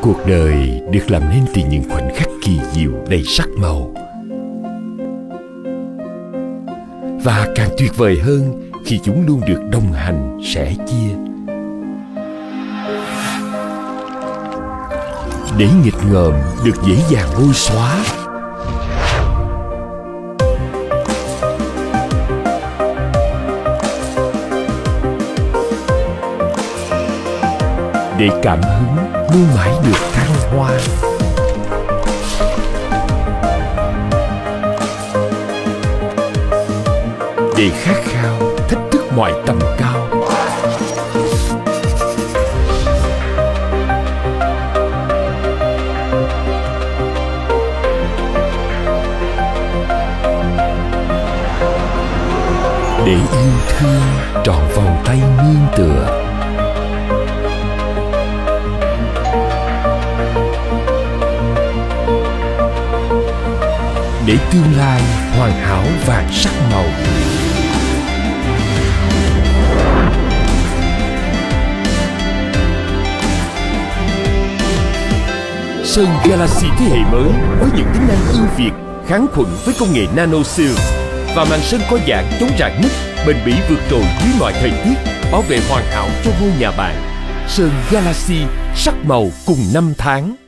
Cuộc đời được làm nên từ những khoảnh khắc kỳ diệu đầy sắc màu. Và càng tuyệt vời hơn khi chúng luôn được đồng hành, sẻ chia. Để nghịch ngợm được dễ dàng bôi xóa, để cảm hứng luôn mãi được thăng hoa. Để khát khao thách thức mọi tầm cao. Để yêu thương trọn vòng tay nương tựa. Để tương lai hoàn hảo vàng sắc màu. Sơn Galaxy thế hệ mới với những tính năng ưu việt, kháng khuẩn với công nghệ nano seal và màn sơn có dạng chống rạn nứt, bền bỉ vượt trội dưới mọi thời tiết, bảo vệ hoàn hảo cho ngôi nhà bạn. Sơn Galaxy sắc màu cùng 5 tháng.